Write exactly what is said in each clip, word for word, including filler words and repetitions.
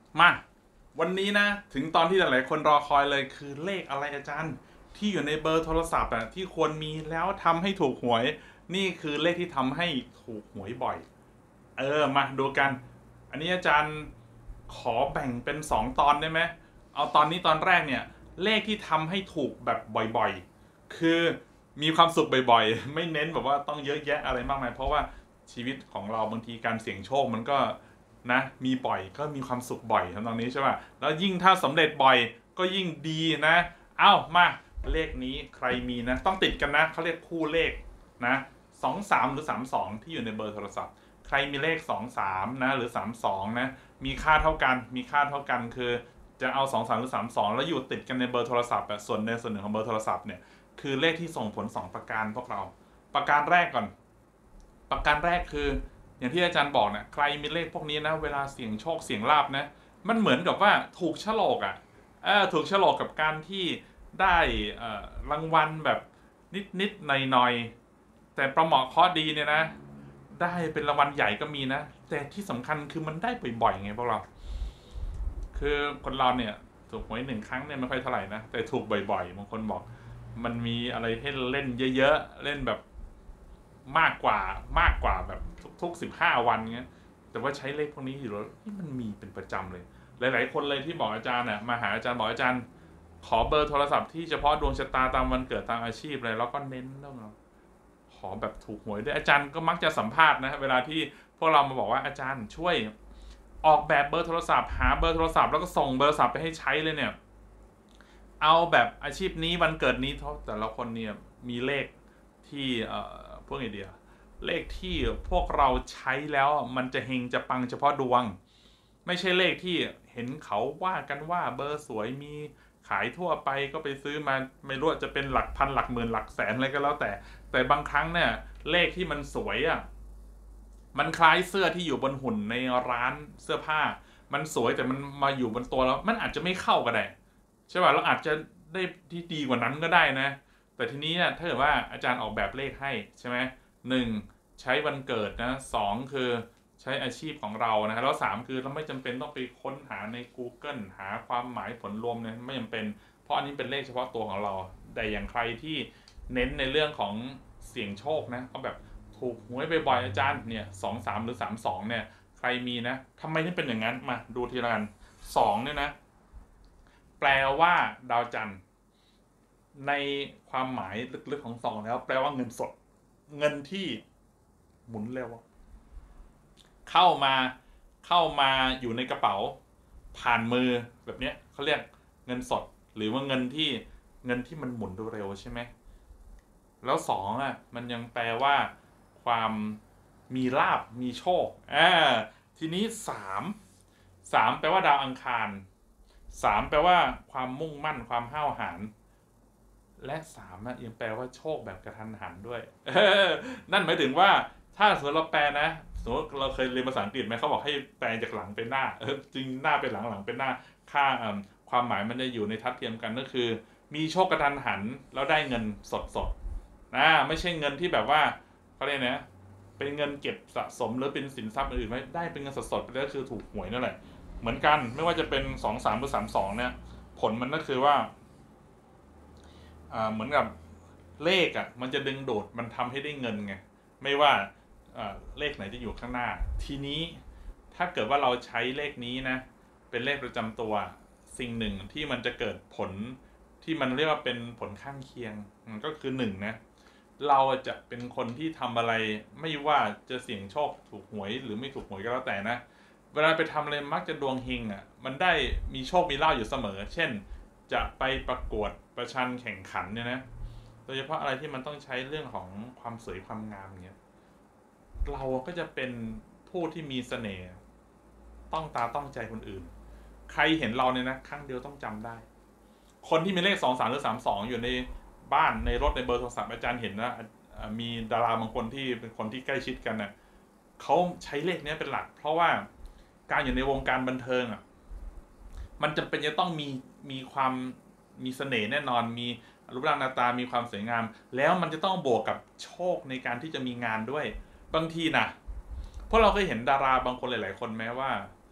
มาวันนี้นะถึงตอนที่หลายๆคนรอคอยเลยคือเลขอะไรอาจารย์ที่อยู่ในเบอร์โทรศัพท์อ่ะที่ควรมีแล้วทำให้ถูกหวยนี่คือเลขที่ทำให้ถูกหวยบ่อยเออมาดูกันอันนี้อาจารย์ขอแบ่งเป็นสองตอนได้ไหมเอาตอนนี้ตอนแรกเนี่ยเลขที่ทำให้ถูกแบบบ่อยๆคือมีความสุขบ่อยๆไม่เน้นแบบว่าต้องเยอะแยะอะไรมากมายเพราะว่าชีวิตของเราบางทีการเสี่ยงโชคมันก็นะมีบ่อยก็มีความสุขบ่อยทำตรงนี้ใช่ป่ะแล้วยิ่งถ้าสำเร็จบ่อยก็ยิ่งดีนะเอ้ามาเลขนี้ใครมีนะต้องติดกันนะเขาเรียกคู่เลขนะสองสามหรือสามสองที่อยู่ในเบอร์โทรศัพท์ใครมีเลขสองสามนะหรือสามสองนะมีค่าเท่ากันมีค่าเท่ากันคือจะเอาสองสามหรือสามสองแล้วอยู่ติดกันในเบอร์โทรศัพท์แบบส่วนในส่วนหนึ่งของเบอร์โทรศัพท์เนี่ยคือเลขที่ส่งผลสองประการพวกเราประการแรกก่อนประการแรกคืออย่างที่อาจารย์บอกเนี่ยใครมีเลขพวกนี้นะเวลาเสี่ยงโชคเสี่ยงลาภนะมันเหมือนกับว่าถูกโฉลกอ่ะเออถูกโฉลกกับการที่ได้รางวัลแบบนิดนิดหน่อยหน่อยๆแต่ประเหมาะเคราะห์ดีเนี่ยนะได้เป็นรางวัลใหญ่ก็มีนะแต่ที่สำคัญคือมันได้บ่อยๆไงพวกเราคือคนเราเนี่ยถูกหวยหนึ่งครั้งเนี่ยไม่ค่อยเท่าไหร่นะแต่ถูกบ่อยๆบางคนบอกมันมีอะไรให้เล่นเยอะๆเล่นแบบมากกว่ามากกว่าแบบทุกๆสิบห้าวันเงี้ยแต่ว่าใช้เลขพวกนี้อยู่แล้วมันมีเป็นประจำเลยหลายๆคนเลยที่บอกอาจารย์น่ะมาหาอาจารย์บอกอาจารย์ขอเบอร์โทรศัพท์ที่เฉพาะดวงชะตาตามวันเกิดตามอาชีพเลยแล้วก็เน้นต้องขอแบบถูกหวยด้วยอาจารย์ก็มักจะสัมภาษณ์นะเวลาที่พวกเรามาบอกว่าอาจารย์ช่วยออกแบบเบอร์โทรศัพท์หาเบอร์โทรศัพท์แล้วก็ส่งเบอร์โทรศัพท์ไปให้ใช้เลยเนี่ยเอาแบบอาชีพนี้วันเกิดนี้เท่าแต่ละคนเนี่ยมีเลขที่เอ่อพวกไอเดียเลขที่พวกเราใช้แล้วมันจะเฮงจะปังเฉพาะดวงไม่ใช่เลขที่เห็นเขาว่ากันว่าเบอร์สวยมีขายทั่วไปก็ไปซื้อมาไม่รู้จะเป็นหลักพันหลักหมื่นหลักแสนอะไรก็แล้วแต่แต่บางครั้งเนี่ยเลขที่มันสวยอ่ะมันคล้ายเสื้อที่อยู่บนหุ่นในร้านเสื้อผ้ามันสวยแต่มันมาอยู่บนตัวแล้วมันอาจจะไม่เข้าก็ได้ใช่ป่ะเราอาจจะได้ที่ดีกว่านั้นก็ได้นะแต่ทีนี้ถ้าเกิดว่าอาจารย์ออกแบบเลขให้ใช่ไหมหนึ่งใช้วันเกิดนะสองคือใช้อาชีพของเรานะครับแล้วสามคือเราไม่จำเป็นต้องไปค้นหาใน กูเกิล หาความหมายผลรวมเนี่ยไม่จำเป็นเพราะอันนี้เป็นเลขเฉพาะตัวของเราแต่อย่างใครที่เน้นในเรื่องของเสี่ยงโชคนะเอาแบบถูกหวยบ่อยๆอาจารย์เนี่ยสองสามหรือสามสองเนี่ยใครมีนะทำไมถึงเป็นอย่างนั้นมาดูทีละกันสองเนี่ยนะแปลว่าดาวจันทร์ในความหมายลึกๆของสองแล้วแปลว่าเงินสดเงินที่หมุนเร็วเข้ามาเข้ามาอยู่ในกระเป๋าผ่านมือแบบเนี้ยเขาเรียกเงินสดหรือว่าเงินที่เงินที่มันหมุนเร็วใช่ไหมแล้วสองอ่ะมันยังแปลว่าความมีลาบมีโชคอ่าทีนี้สามสามแปลว่าดาวอังคารสามแปลว่าความมุ่งมั่นความห้าวหาญและสามอะยังแปลว่าโชคแบบกระทันหันด้วยนั่นหมายถึงว่าถ้าสมมติเราแปลนะสมมติเราเคยเรียนภาษาอังกฤษไหมเขาบอกให้แปลจากหลังเป็นหน้าเออจริงหน้าเป็นหลังหลังเป็นหน้าค่าความหมายมันจะอยู่ในทัดเทียมกันก็คือมีโชคกระทันหันแล้วได้เงินสดสดนะไม่ใช่เงินที่แบบว่าเขาเรียกนะเป็นเงินเก็บสะสมหรือเป็นสินทรัพย์อื่นไม่ได้เป็นเงินสดสดไปแล้วคือถูกหวยนั่นแหละเหมือนกันไม่ว่าจะเป็นสองสามหรือสามสองเนี่ยผลมันก็คือว่าเหมือนกับเลขอ่ะมันจะดึงดูดมันทำให้ได้เงินไงไม่ว่าเลขไหนจะอยู่ข้างหน้าทีนี้ถ้าเกิดว่าเราใช้เลขนี้นะเป็นเลขประจำตัวสิ่งหนึ่งที่มันจะเกิดผลที่มันเรียกว่าเป็นผลข้างเคียงก็คือหนึ่งนะเราจะเป็นคนที่ทำอะไรไม่ว่าจะเสี่ยงโชคถูกหวยหรือไม่ถูกหวยก็แล้วแต่นะเวลาไปทำอะไรมักจะดวงเฮงอ่ะมันได้มีโชคมีลาภอยู่เสมอเช่นจะไปประกวดประชันแข่งขันเนี่ยนะโดยเฉพาะอะไรที่มันต้องใช้เรื่องของความสวยความงามเนี่ยเราก็จะเป็นผู้ที่มีเสน่ห์ต้องตาต้องใจคนอื่นใครเห็นเราเนี่ยนะครั้งเดียวต้องจำได้คนที่มีเลขสองสามหรือสามสองอยู่ในบ้านในรถในเบอร์โทรศัพท์อาจารย์เห็นนะมีดาราบางคนที่เป็นคนที่ใกล้ชิดกันเนะ่ยเขาใช้เลขนี้เป็นหลักเพราะว่าการอยู่ในวงการบันเทิงอ่ะมันจำเป็นจะต้องมีมีความมีเสน่ห์แน่นอนมีรูปร่างหน้าตามีความสวยงามแล้วมันจะต้องบวกกับโชคในการที่จะมีงานด้วยบางทีนะเพราะเราเคยเห็นดาราบางคนหลายๆคนแม้ว่า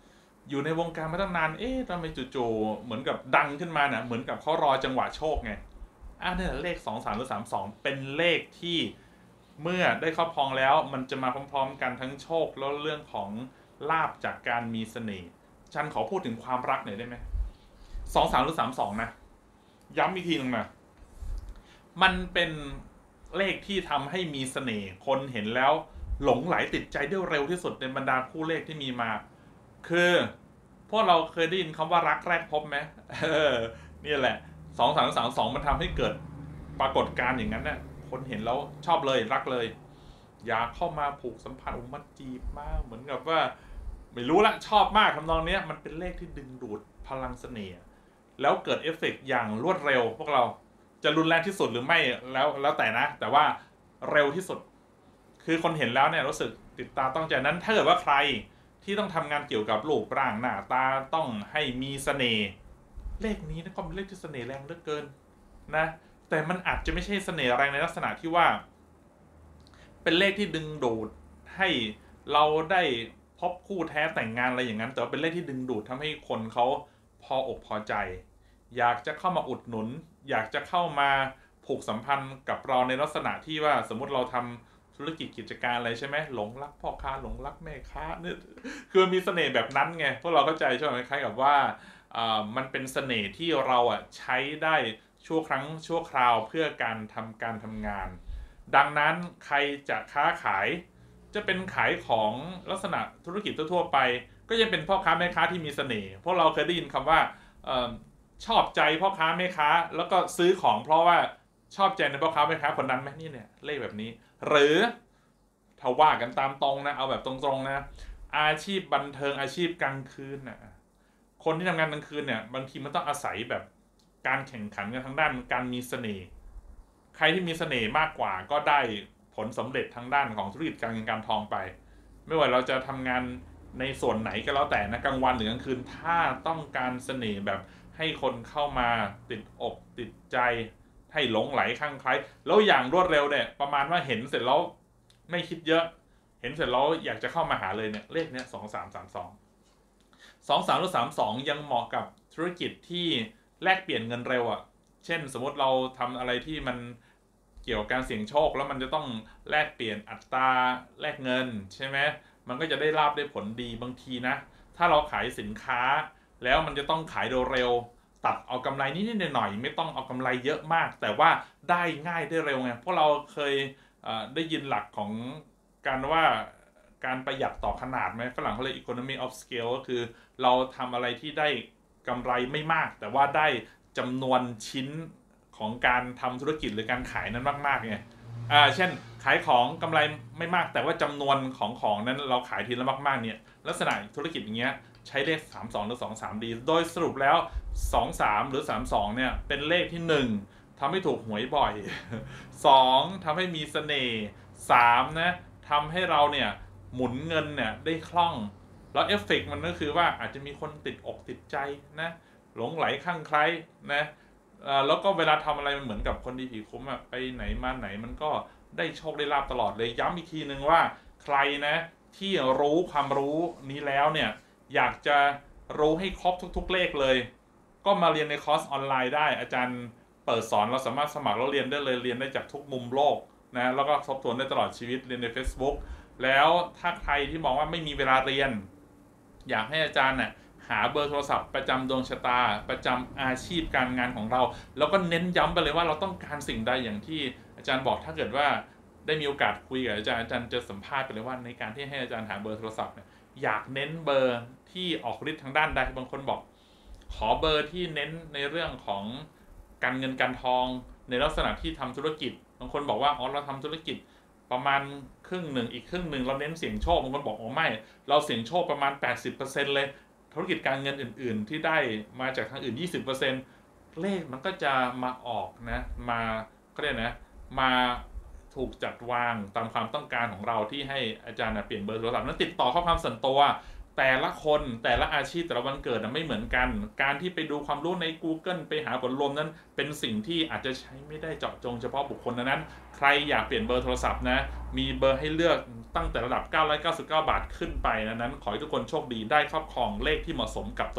อยู่ในวงการมาตั้งนานเอ๊ะทำไมจู่ๆเหมือนกับดังขึ้นมาเนี่ยเหมือนกับเขารอจังหวะโชคไงอ่ะเนี่ยเลขสองสามหรือสามสองเป็นเลขที่เมื่อได้ครอบครองแล้วมันจะมาพร้อมๆกันทั้งโชคแล้วเรื่องของลาภจากการมีเสน่ห์ฉันขอพูดถึงความรักหน่อยได้ไหมสองสามหรือสามสองนะย้ำอีกทีหนึ่งนะมันเป็นเลขที่ทำให้มีเสน่ห์คนเห็นแล้วหลงไหลติดใจได้เร็วที่สุดในบรรดาคู่เลขที่มีมาคือพวกเราเคยได้ยินคำว่ารักแรกพบไหมเออนี่แหละสองสามสามสองมันทำให้เกิดปรากฏการณ์อย่างนั้นน่ะคนเห็นแล้วชอบเลยรักเลยอยากเข้ามาผูกสัมพันธ์มาจีบมากเหมือนกับว่าไม่รู้ละชอบมากทำนองนี้มันเป็นเลขที่ดึงดูดพลังเสน่ห์แล้วเกิดเอฟเฟกต์อย่างรวดเร็วพวกเราจะรุนแรงที่สุดหรือไม่แล้วแล้วแต่นะแต่ว่าเร็วที่สุดคือคนเห็นแล้วเนี่ยรู้สึกติดตาต้องใจนั้นถ้าเกิดว่าใครที่ต้องทำงานเกี่ยวกับรูปร่างหน้าตาต้องให้มีเสน่ห์เลขนี้นะก็เป็นเลขที่เสน่ห์แรงเหลือเกินนะแต่มันอาจจะไม่ใช่เสน่ห์แรงในลักษณะที่ว่าเป็นเลขที่ดึงดูดให้เราได้พบคู่แท้แต่งงานอะไรอย่างนั้นแต่ว่าเป็นเลขที่ดึงดูดทำให้คนเขาพออกพอใจอยากจะเข้ามาอุดหนุนอยากจะเข้ามาผูกสัมพันธ์กับเราในลักษณะที่ว่าสมมุติเราทำธุรกิจกิจการอะไรใช่ไหมหลงรักพ่อค้าหลงรักแม่ค้าเนี่ยคือมีเสน่ห์แบบนั้นไงพวกเราเข้าใจใช่ไหมคล้ายกับว่ามันเป็นเสน่ห์ที่เราอ่ะใช้ได้ชั่วครั้งชั่วคราวเพื่อการทำการทำงานดังนั้นใครจะค้าขายจะเป็นขายของลักษณะธุรกิจทั่วไปก็ยังเป็นพ่อค้าแม่ค้าที่มีเสน่ห์พวกเราเคยได้ยินคำว่าชอบใจพ่อค้าแม่ค้าแล้วก็ซื้อของเพราะว่าชอบใจในพ่อค้าแม่ค้าคนนั้นไหมนี่เนี่ยเลขแบบนี้หรือถ้าว่ากันตามตรงนะเอาแบบตรงๆนะอาชีพบันเทิงอาชีพกลางคืนนะคนที่ทำงานกลางคืนเนี่ยบางทีมันต้องอาศัยแบบการแข่งขันกันทางด้านการมีเสน่ห์ใครที่มีเสน่ห์มากกว่าก็ได้ผลสำเร็จทางด้านของธุรกิจการเงินการทองไปไม่ว่าเราจะทำงานในส่วนไหนก็แล้วแต่นะกลางวันหรือกลางคืนถ้าต้องการเสน่ห์แบบให้คนเข้ามาติดอกติดใจให้หลงไหลคลั่งไคล้แล้วอย่างรวดเร็วเนี่ยประมาณว่าเห็นเสร็จแล้วไม่คิดเยอะเห็นเสร็จแล้วอยากจะเข้ามาหาเลยเนี่ยเลขเนี้ยสองสามสามสองสองสามหรือสามสองยังเหมาะกับธุรกิจที่แลกเปลี่ยนเงินเร็วอ่ะเช่นสมมติเราทำอะไรที่มันเกี่ยวกับการเสี่ยงโชคแล้วมันจะต้องแลกเปลี่ยนอัตราแลกเงินใช่ไหมมันก็จะได้ลาภได้ผลดีบางทีนะถ้าเราขายสินค้าแล้วมันจะต้องขายเร็วๆตัดเอากำไรนิดๆหน่อยๆไม่ต้องเอากำไรเยอะมากแต่ว่าได้ง่ายได้เร็วไงเพราะเราเคยได้ยินหลักของการว่าการประหยัดต่อขนาดไหมฝรั่งเขาเรียก economy of scale ก็คือเราทำอะไรที่ได้กำไรไม่มากแต่ว่าได้จำนวนชิ้นของการทำธุรกิจหรือการขายนั้นมากๆไงอ่าเช่นขายของกำไรไม่มากแต่ว่าจำนวนของของนั้นเราขายทีละมากๆเนี่ยลักษณะธุรกิจอย่างเงี้ยใช้เลขสามสองหรือสองสามดีโดยสรุปแล้วสองสามหรือสามสองเนี่ยเป็นเลขที่หนึ่งทำให้ถูกหวยบ่อยสองทำให้มีเสน่ห์สามนะทำให้เราเนี่ยหมุนเงินเนี่ยได้คล่องแล้วเอฟเฟกต์มันก็คือว่าอาจจะมีคนติดอกติดใจนะหลงไหลคลั่งไคล้นะแล้วก็เวลาทำอะไรมันเหมือนกับคนดีผีคุ้มอะไปไหนมาไหนมันก็ได้โชคได้ลาภตลอดเลยย้ำอีกทีนึงว่าใครนะที่รู้ความรู้นี้แล้วเนี่ยอยากจะรู้ให้ครบทุกๆเลขเลยก็มาเรียนในคอร์สออนไลน์ได้อาจารย์เปิดสอนเราสามารถสมัครแล้วเรียนได้เลยเรียนได้จากทุกมุมโลกนะแล้วก็ทบทวนได้ตลอดชีวิตเรียนใน Facebook แล้วถ้าใครที่มองว่าไม่มีเวลาเรียนอยากให้อาจารย์น่ะหาเบอร์โทรศัพท์ประจำดวงชะตาประจำอาชีพการงานของเราแล้วก็เน้นย้ำไปเลยว่าเราต้องการสิ่งใดอย่างที่อาจารย์บอกถ้าเกิดว่าได้มีโอกาสคุยกับอาจารย์อาจารย์จะสัมภาษณ์ไปเลยว่าในการที่ให้อาจารย์หาเบอร์โทรศัพท์เนี่ยอยากเน้นเบอร์ที่ออกฤทธิ์ทางด้านใดบางคนบอกขอเบอร์ที่เน้นในเรื่องของการเงินการทองในลักษณะที่ทำธุรกิจบางคนบอกว่าอ๋อเราทำธุรกิจประมาณครึ่งหนึ่งอีกครึ่งหนึ่งเราเน้นเสี่ยงโชคบางคนบอกอ๋อไม่เราเสี่ยงโชคประมาณ แปดสิบเปอร์เซ็นต์ เลยธุรกิจการเงินอื่นๆที่ได้มาจากทางอื่น ยี่สิบเปอร์เซ็นต์ เลขมันก็จะมาออกนะมาก็เรียกนะมาถูกจัดวางตามความต้องการของเราที่ให้อาจารย์เปลี่ยนเบอร์โทรศัพท์นั้นติดต่อข้อความส่วนตัวแต่ละคนแต่ละอาชีพแต่ละวันเกิดไม่เหมือนกันการที่ไปดูความรู้ใน Google ไปหาผลรวมนั้นเป็นสิ่งที่อาจจะใช้ไม่ได้เจาะจงเฉพาะบุคคลนั้นใครอยากเปลี่ยนเบอร์โทรศัพท์นะมีเบอร์ให้เลือกตั้งแต่ระดับเก้าร้อยเก้าสิบเก้าบาทขึ้นไปนั้นขอให้ทุกคนโชคดีได้ครอบครองเลขที่เหมาะสมกับ